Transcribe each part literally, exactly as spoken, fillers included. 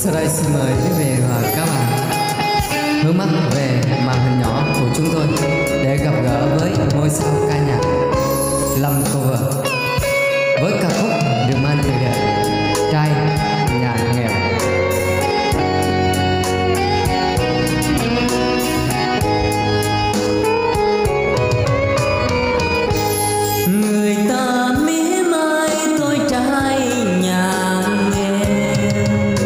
Sau đây xin mời quý vị và các bạn hướng mắt về màn hình nhỏ của chúng tôi để gặp gỡ với ngôi sao ca nhạc Lâm Cover với ca khúc được mang tựa đề Trai Nhà Nghèo. Người ta mỉa mai tôi trai nhà nghèo,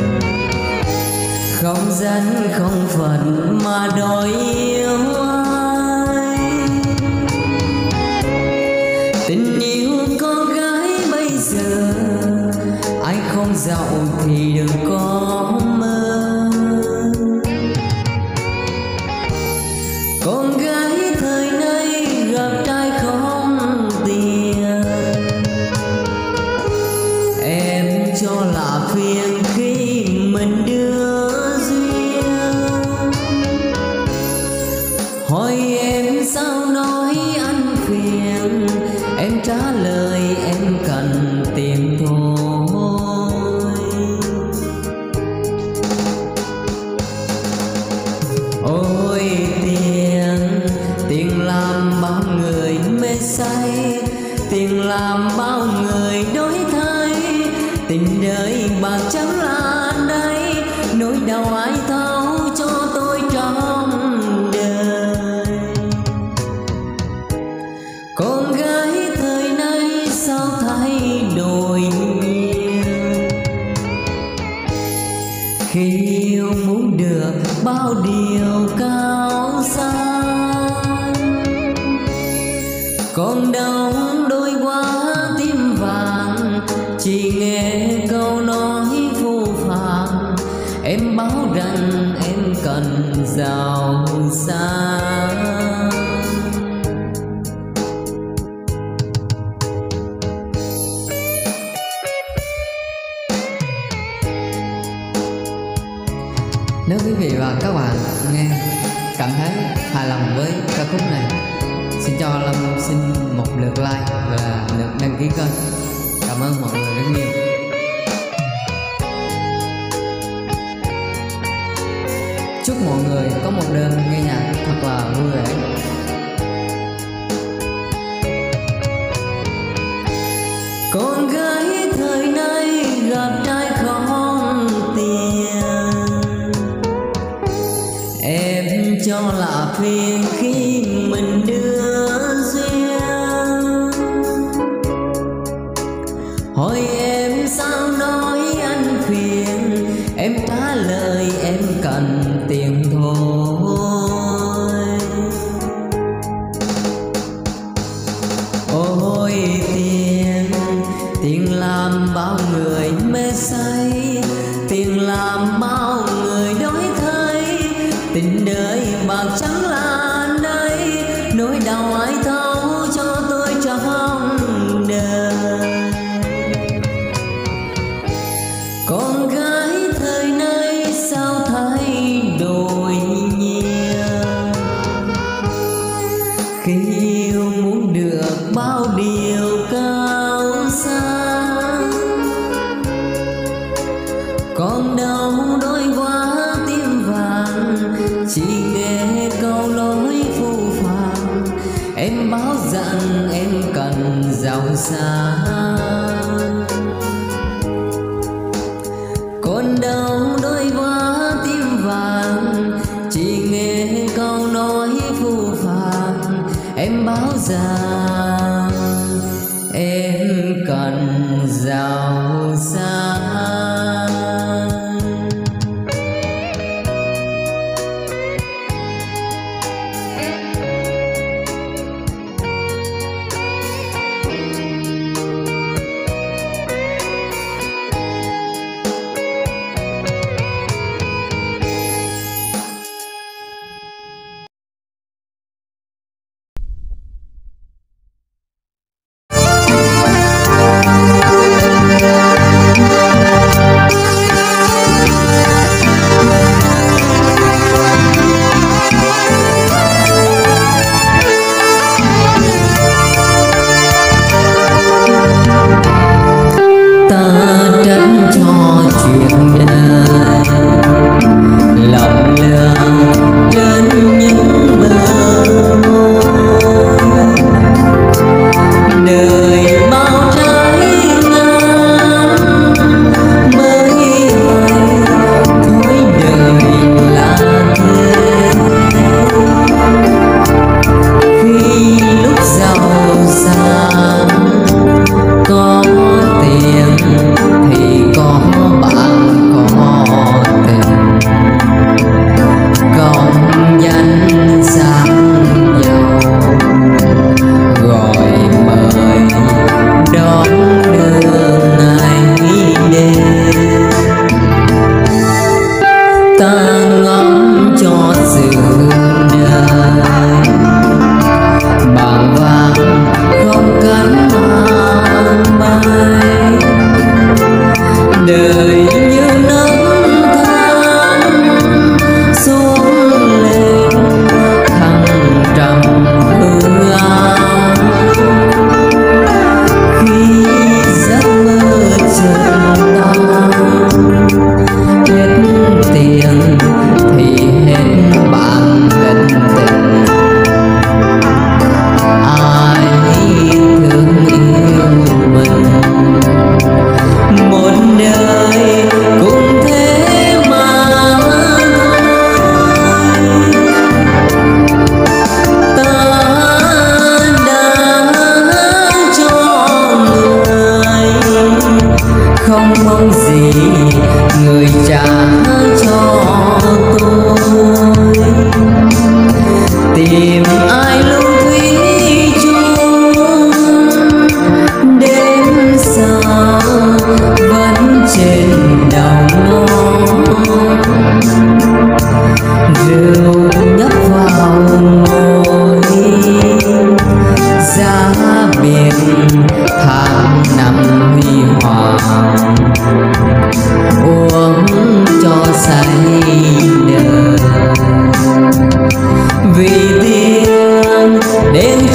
không danh không phận mà đòi yêu ai. Tình yêu con gái bây giờ ai không giàu thì đừng có mơ. Con gái thời nay gặp trai không tiền, em cho là phiền khi mình đưa duyên. Hỏi em sao nói anh phiền, em trả lời em cần tiền thôi. Ôi tiền, tiền làm bao người mê say, tiền làm bao người đổi thay. Tình đời bạc trắng là đây, nỗi đau ai thấu cho tôi trong đời. Con gái thời nay sao thay đổi nhiều, khi yêu muốn được bao điều cao sang. Còn đâu đôi quá tim vàng, chỉ nghe câu nói phũ phàng. Em báo rằng em cần giàu sang. Nếu quý vị và các bạn nghe cảm thấy hài lòng với ca khúc này, xin cho Lâm xin một lượt like và lượt đăng ký kênh. Cảm ơn mọi người rất nhiều. Chúc mọi người có một đêm nghe nhạc thật là vui vẻ. Con gái thời nay gặp trai không tiền, em cho là phiền khi mình đưa duyên. Hỏi em sao nói anh phiền, em trả lời em cần tiền thôi. Ôi tiền, tiền làm bao người mê say, tiền làm bao người đổi thay. Tình đời bạc trắng là đây, nỗi đau ai thấu cho tôi trong đời. Con gái thời nay sao thay đổi nhiều, khi yêu muốn được bao điều cao sang. Còn đâu đôi quá tim vàng, chỉ nghe câu nói phũ phàng. Em báo rằng em cần giàu sang. Còn đâu đôi quá tim vàng, chỉ nghe câu nói phũ phàng. Em báo rằng em cần giàu sang.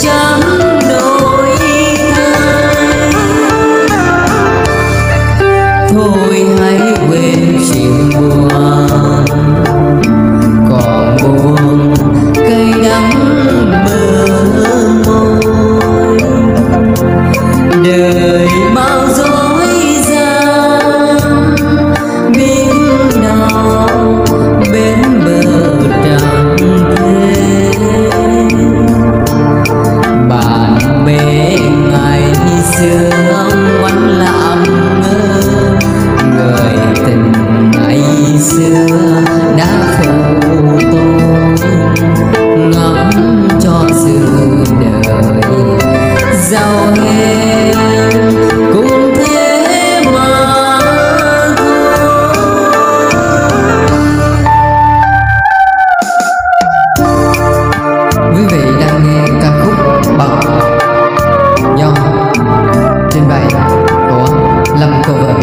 chẳng đổi thay. Thôi hãy quên chuyện buồn, còn buồn cay đắng bờ môi. Đời bao dối gian, biết đâu bên bờ chẳng thế. Bạn bè ngày xưa quanh làm ngơ, người tình ngày xưa đã phụ tôi ngắm cho sự đời giàu hèn cũng thế mà thôi. Quý vị đang nghe ca khúc Bật Do trình bày của Lâm Cover.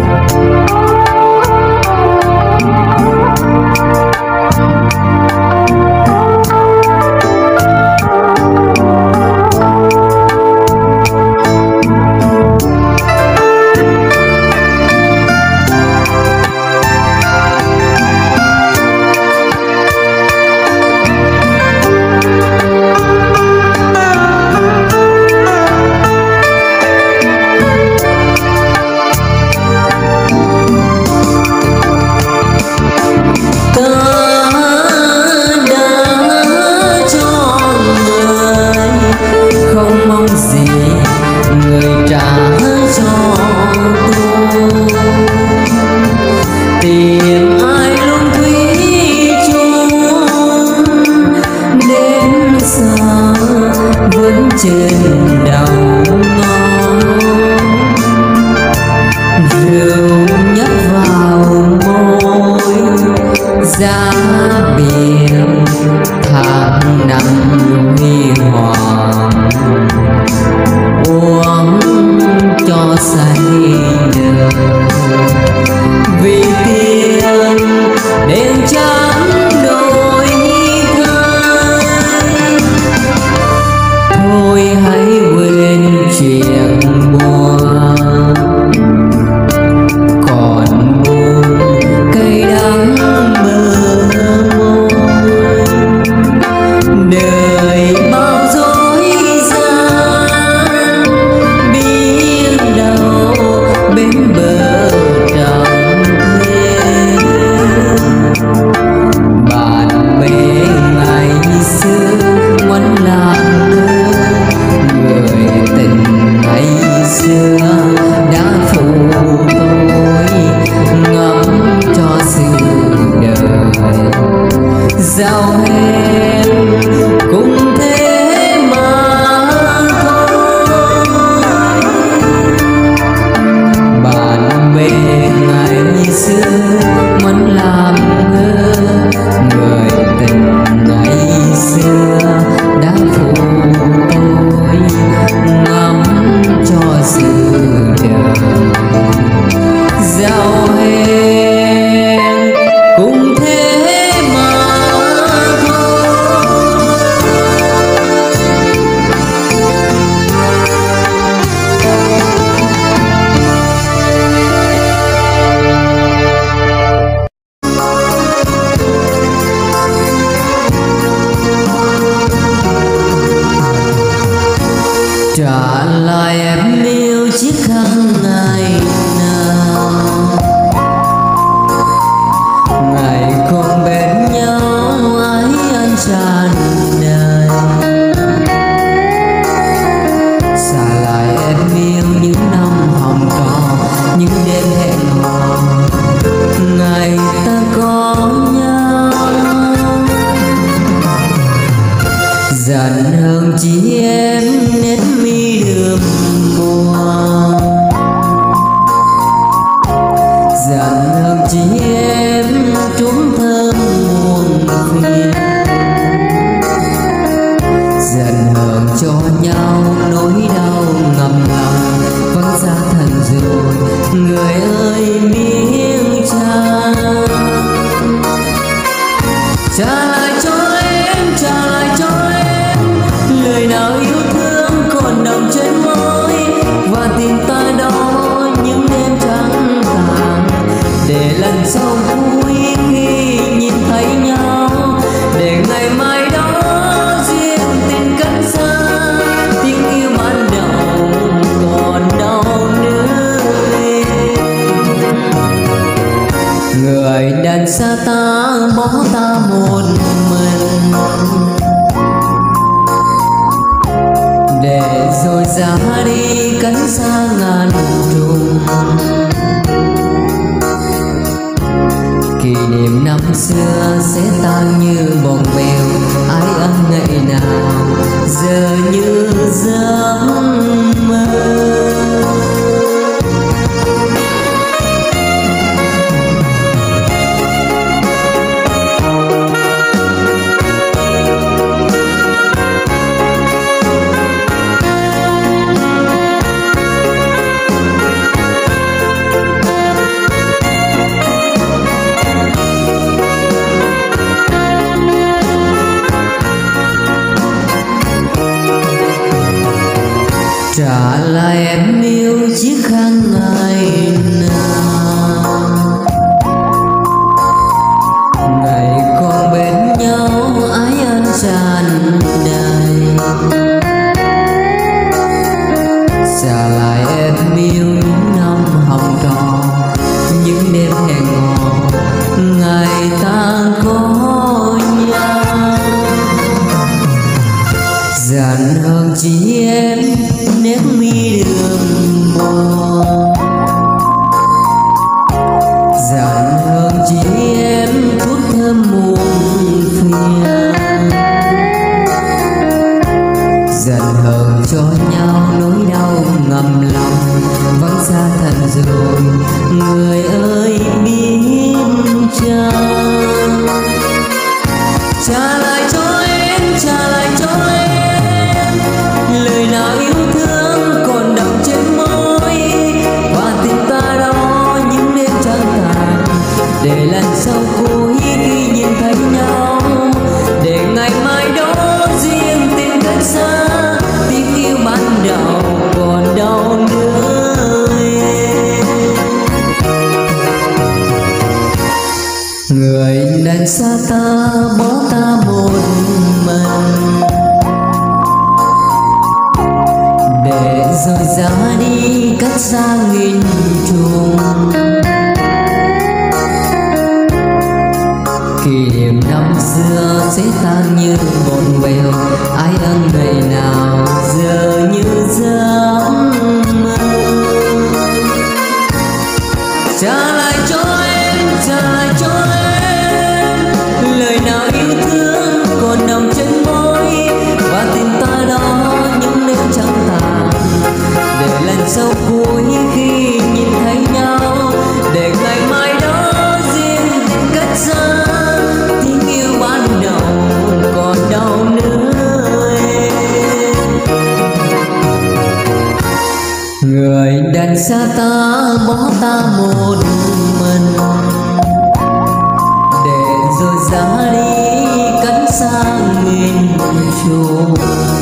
Trên đầu ngón rượu nhấp vào môi, giá biển tháng năm huy hoàng, uống cho say đời. Vì tiền nên chẳng đổi thay. Thôi hãy quên chuyện buồn, còn buồn cay đắng bờ môi. Đời bao dối gian, biết đâu bên bờ chẳng thế. Bạn bè ngày xưa ngoan làm ngơ, người tình ngày xưa đã phụ tôi ngắm cho sự đời giàu hèn cũng thế mà thôi. Bạn bè ngày xưa vẫn làm ngơ, người tình ngày xưa đã phụ tôi ngắm cho sự đời giàu hèn cũng thế mà thôi. Trả lại em yêu chiếc khăn ngày nào, ngày cùng bên nhau ái anh tràn đời. Trả lại em yêu những năm hồng trò, những đêm hẹn hò, ngày ta có nhau. Dần hơn chỉ em nét mi đường buồn, sau cuối khi nhìn thấy nhau, để ngày mai đó duyên tình cách xa, tình yêu ban đầu còn đâu nữa. Người đàn xa ta bỏ ta một mình, để rồi ra đi cánh xa ngàn trùng. Kỷ niệm năm xưa sẽ tan như bồng bèo, ai ân ngày nào giờ như giấc mơ. Trả lại em yêu chiếc khăn ngày nào, ngày còn bên nhau ái ân tràn đầy. Trả lại em yêu những năm hồng tròn, những đêm hẹn hò ngày ta có nhau. Dần hơn chỉ em nét mi đường buồn, dần hơn chỉ em thuốc thơm muôn phiền, dần hơn cho nhau nỗi đau ngầm lòng vẫn xa thật rồi người ơi biết chăng. Trả lại cho em, trả lại cho em lời nào yêu thương còn đọng trên môi, và tình ta đó những đêm trăng tàn, để lần sau cuối khi nhìn thấy nhau, để ngày mai đó riêng tình cách xa, tình yêu ban đầu còn đâu nữa. Người đàn xa ta bỏ ta một mình, để rồi ra đi cách xa nghìn trùng. Kỷ niệm năm xưa sẽ tan như bọt bèo, ai ân ngày nào giờ như giấc mơ. Trả lại cho em, trả lại cho em lời nào yêu thương còn nằm trên môi, và tình ta đó những đêm trăng tàn, để lần sau cuối khi nhìn thấy nhau, để ngày mai đó riêng tình cách xa, tình yêu ban đầu còn đâu nữa. Người đàn xa ta bỏ ta một mình, để rồi ra đi cánh xa nghìn trùng.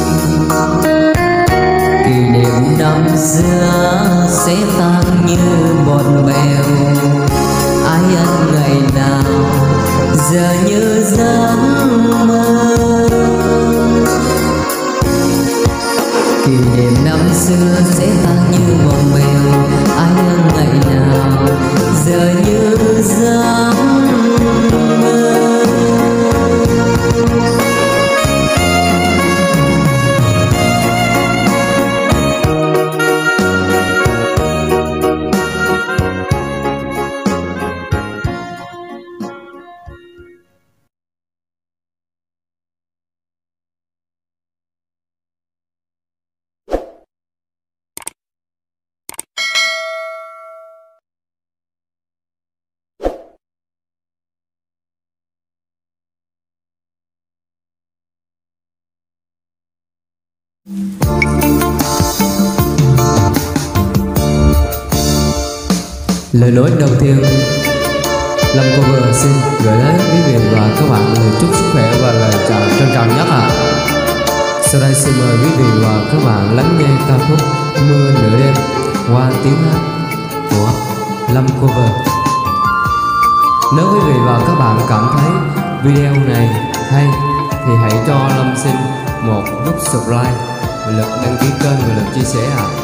Kỷ niệm năm xưa sẽ tan như bọt bèo, ai ân ngày nào giờ như giấc mơ. Kỷ niệm năm xưa sẽ tan như bọt bèo, ai ân ngày nào giờ như giấc mơ. Lời nói đầu tiên, Lâm Cover xin gửi đến quý vị và các bạn lời chúc sức khỏe và lời chào trân trọng nhất ạ. À. Sau đây xin mời quý vị và các bạn lắng nghe ca khúc Mưa Nửa Đêm qua tiếng hát của Lâm Cover. Nếu quý vị và các bạn cảm thấy video này hay thì hãy cho Lâm xin một nút subscribe, lượt đăng ký kênh và lượt chia sẻ ạ. À.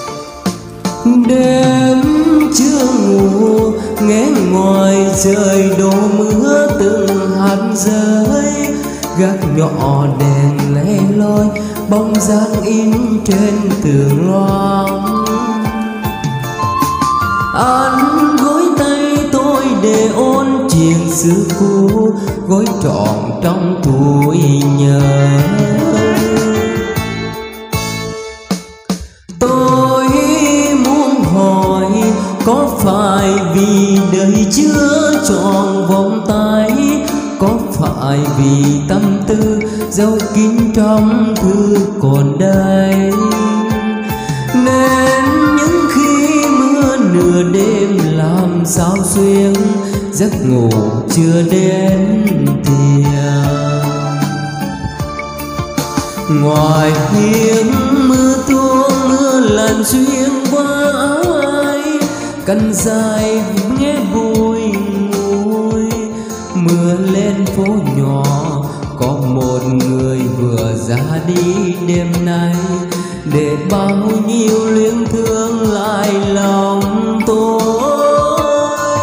Đêm chưa ngủ nghe ngoài trời đổ mưa từng hạt rơi, gác nhỏ đèn le loi bóng dáng in trên tường loáng. Anh gối tay tôi để ôn chuyện xưa cũ, gối trọn trong tuổi nhớ. Tôi muốn hỏi có phải vì đời chưa tròn vòng tay, có phải vì tâm tư dấu kín trong thư còn đây, nên những khi mưa nửa đêm làm sao xuyên giấc ngủ chưa đến tiền. Ngoài hiên mưa tuôn mưa làn xuyên qua áo ai, cành dài nghe bùi ngùi. Mưa lên phố nhỏ có một người vừa ra đi đêm nay, để bao nhiêu luyến thương lại lòng tôi.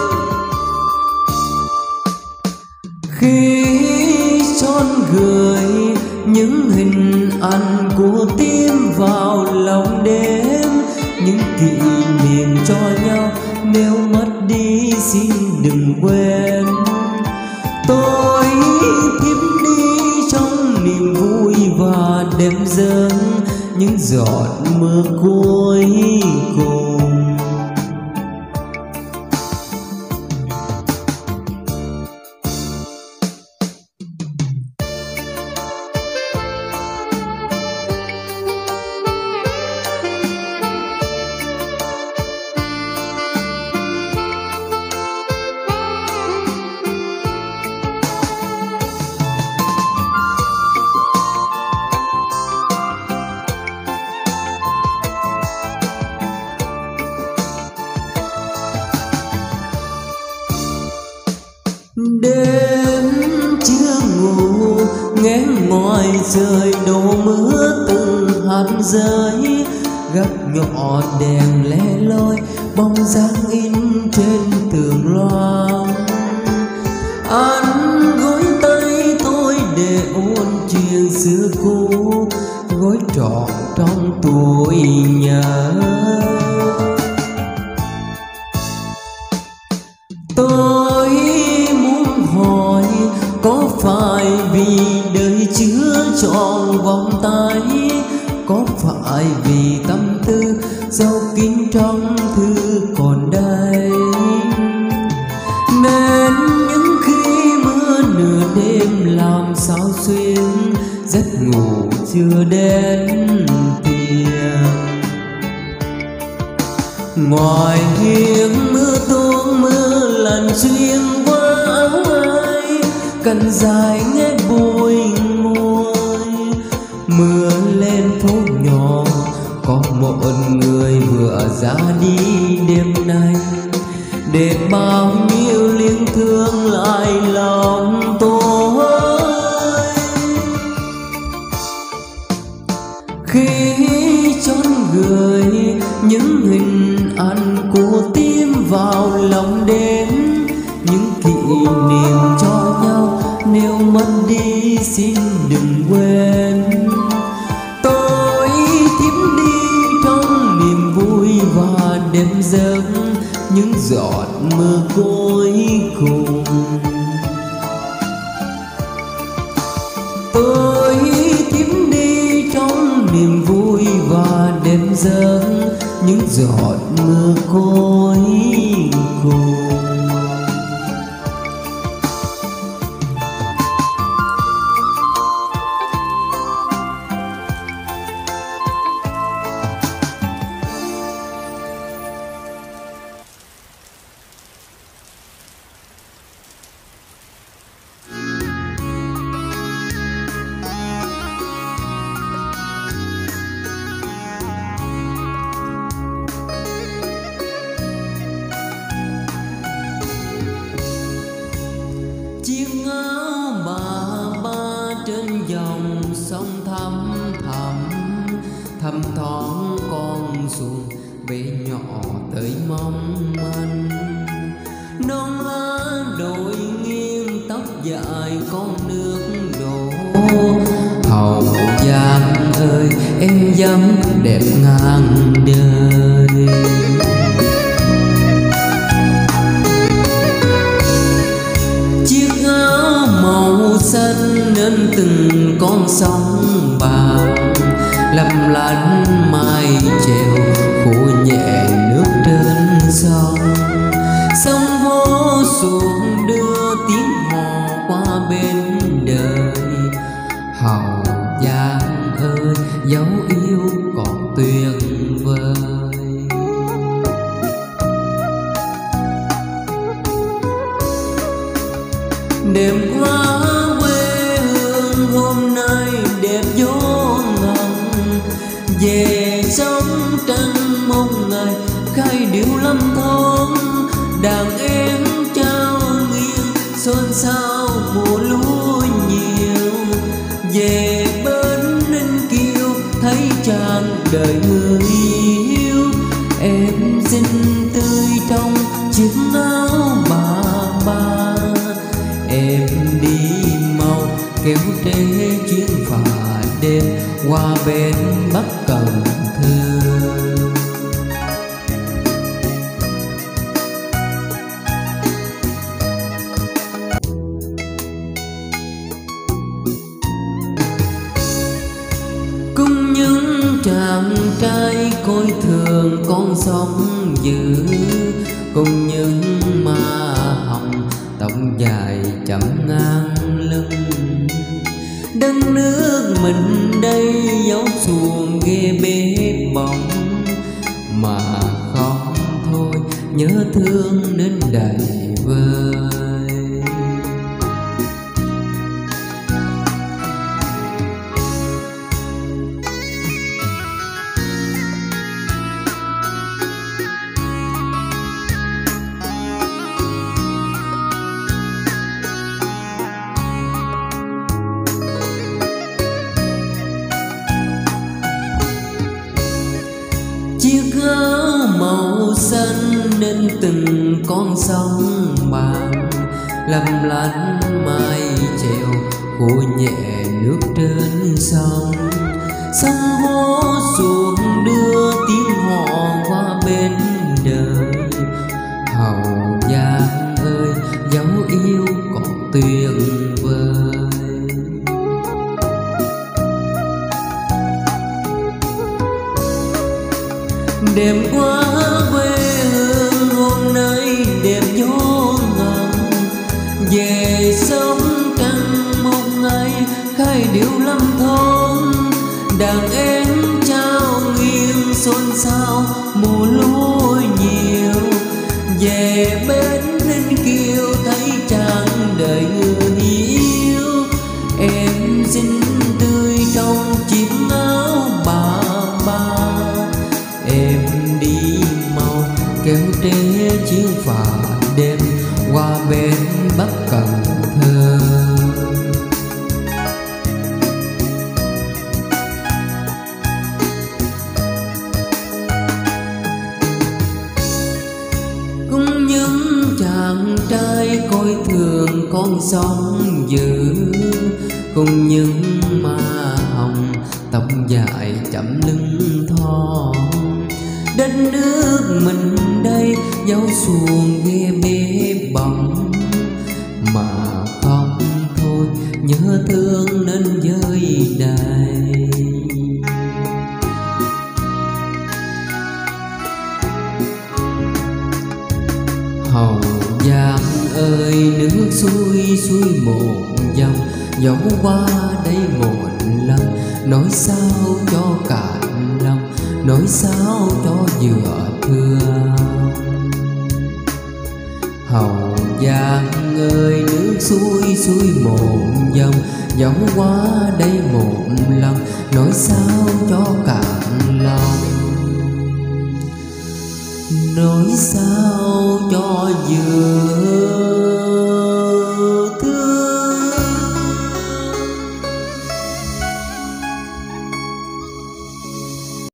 Khi chọn gửi những hình ảnh của tim vào lòng đêm, những kỷ niệm cho nhau nếu mất đi xin đừng quên. Tôi thiếp đi trong niềm vui và đêm dâng những giọt mưa cuối cùng. Đêm chưa ngủ nghe ngoài trời đổ mưa từng hạt rơi, gác nhỏ đèn le loi bóng dáng in trên tường loáng. Anh gối tay tôi để ôn chuyện xưa cũ, gối trọn trong tuổi nhớ. Tôi muốn hỏi có phải vì đời chưa tròn vòng tay, có phải vì tâm tư dấu kín trong thư còn đây, nên những khi mưa nửa đêm làm sao xuyên giấc ngủ chưa đến tiền. Ngoài hiên mưa tuôn mưa làn xuyên qua áo ai, cành dài nghe bùi ngùi. Mưa lên phố nhỏ có một người vừa ra đi đêm nay, để bao nhiêu liên thương lại lòng tôi. Khi chọn gửi những hình ảnh của tim vào lòng đêm, những kỷ niệm cho nhau nếu mất đi xin đừng quên. Tôi thiếp đi trong niềm vui và đêm giấc những giọt mưa cuối cùng. Tôi thiếp đi trong niềm vui và đêm giấc những giọt mưa cuối cùng. thăm thoáng con xuồng bé nhỏ tới mong manh. Non lá đội nghiêng tóc dài con nước đổ. Hậu Giang ơi em dám đẹp ngàn đời. Chiếc áo màu xanh nên từng con sóng vàng lấp lánh mai chèo phủ nhẹ nước trên sông. Sông vô xuồng đưa tiếng hò qua bên đời. Hậu Giang ơi dấu yêu còn tuyệt vời. Đêm qua quê hương hôm nay đẹp vô ngần. Về sống trăng mong ngày khai điệu lâm thôn. Đàn em trao nghiêng xôn xao mùa lúa nhiều. Về bên Ninh Kiều thấy tràn đời người yêu. Em xinh tươi trong chiếc áo bà ba. Em đi mau kéo trê chuyến phà đêm qua bên Bắc Cần Thơ. Cùng những chàng trai coi thường con sông dữ. Cùng những ma hồng tóc dài chậm ngang lưng. Đất nước mình đây dấu xuồng ghê bế bóng. Mà không thôi nhớ thương đến đầy vơi. Chiếc áo màu xanh nên từng con sóng vàng lấp lánh mai chèo khô nhẹ nước trên sông. Sông hô xuồng đưa tiếng hò qua bên đời. Hậu Giang ơi dấu yêu còn tuyệt vời. Đêm qua quê hương hôm nay đẹp vô ngần. Về sống trăng một ngày khai điệu lâm thôn. Đàn em trao nghiêng xôn xao mùa lúa nhiều. Về bên Ninh Kiều thấy tràn đời người yêu. Em xinh tươi trong chiếc áo bà ba. Em đi mau kéo trê chuyến phà đêm qua bên Bắc Cần Thơ. Cùng những chàng trai coi thường con sông dữ. Cùng những ma hồng tóc dài chậm lưng thon. Đất nước mình đây dấu xuồng ghê bế bóng. Mà không thôi nhớ thương nên dơi đầy. Hậu Giang ơi nước xuôi xuôi một dòng. Dẫu qua đây một lần nói sao cho cạn lòng. Nói sao cho vừa thương. Hậu Giang ơi nước xuôi xuôi một dòng. Dẫu qua đây một lần nói sao cho cạn lòng. Nói sao cho vừa thương.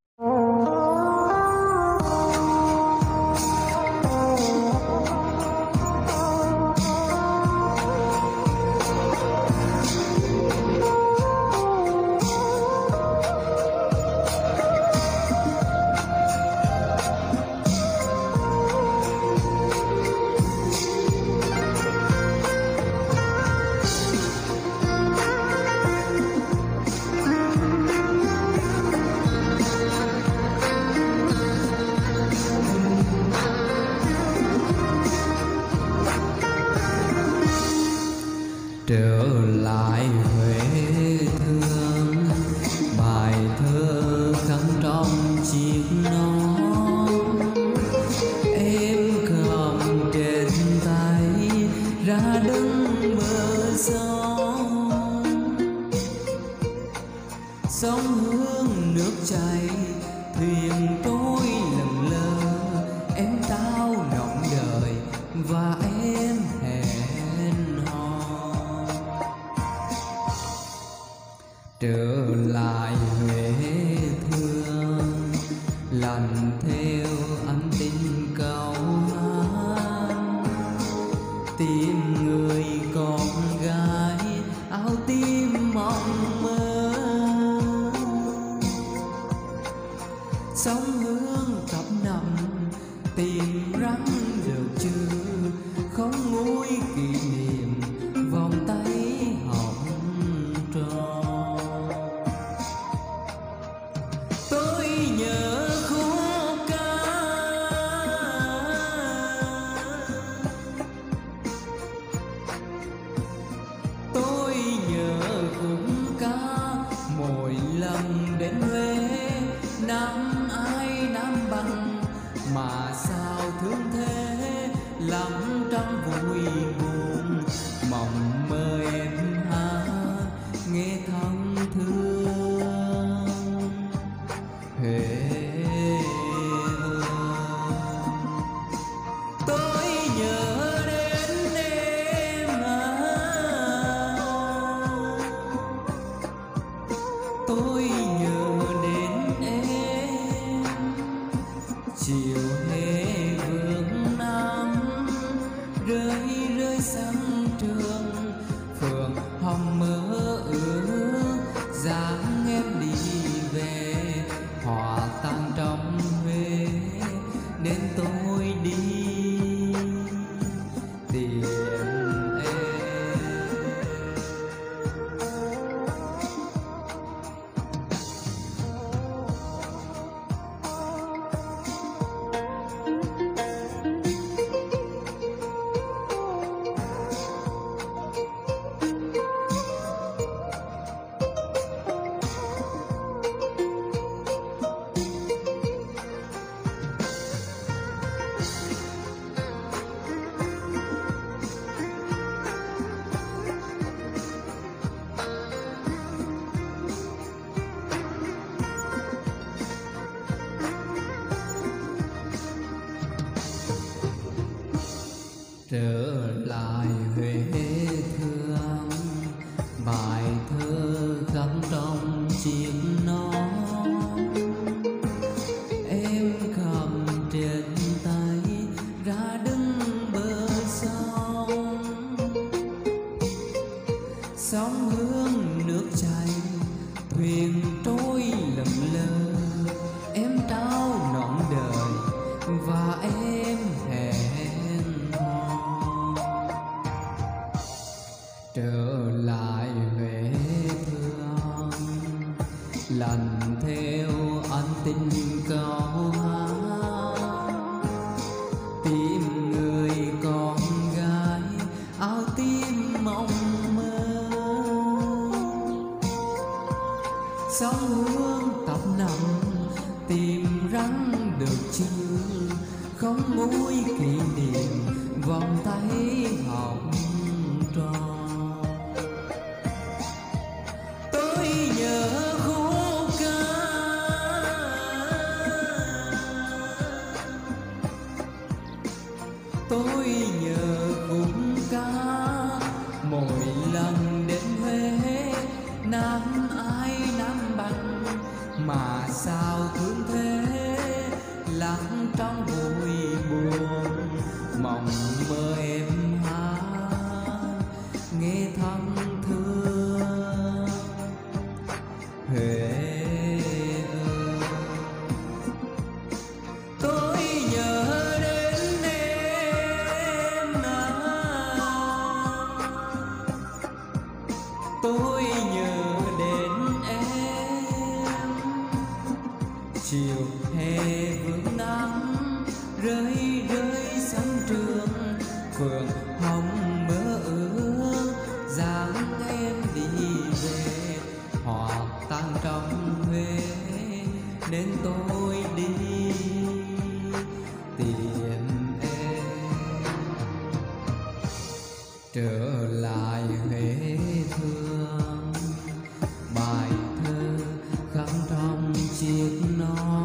say, thuyền trôi lững lờ, em trao nọn đời và em hẹn hò. Trở lại Huế thương, lần theo ân tình câu hát, tìm người con gái áo tím mong mơ. Sóng hướng khắp năm tìm rắn được chưa, không nguôi kỷ niệm vòng tay hồng tròn. Tôi nhớ khúc ca tôi nhớ khúc ca mỗi lần đến Huế. Năm ai năm bằng mà sao thương thế, lắm trăm vui buồn mộng mơ em hát nghe thân thương. Huế tôi nhớ đến em à, tôi nhớ đến em. Chiều hè vương nắng rơi rơi sân trường, phường hồng mơ ước dáng em đi về. Hòa tan trong Huế nên tôi đi tìm em. Trở lại Huế thương, bài thơ gắn trong chiếc nón. Em cầm trên tay ra đứng bờ sông, sóng hướng nước chảy thuyền trôi lững lờ. Em trao nọn đời và em hẹn hò. Trở lại Huế thương, lần theo ân tình câu hát, tìm người con gái áo tím mong mơ. Sóng hướng tấp nằm tìm rắn được chưa, không nguôi kỷ niệm vòng tay hồng tròn. Tôi nhớ khúc ca tôi nhớ khúc ca mỗi lần đến Huế. Năm ai năm bằng mà sao thương thế, lặng trong vui buồn mộng mơ em hát nghe thân thương. Huế tôi nhớ đến em à, tôi nhớ đến em. Chiều hè vương nắng rơi rơi sân trường, phường hồng mơ ước dáng em đi về. Hòa tan trong Huế nên tôi đi tìm em. Trở lại Huế thương, bài thơ khắc trong chiếc non.